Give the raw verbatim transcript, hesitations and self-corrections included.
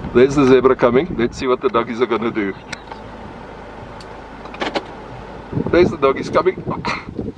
There's the zebra coming. Let's see what the doggies are going to do. There's the doggies coming.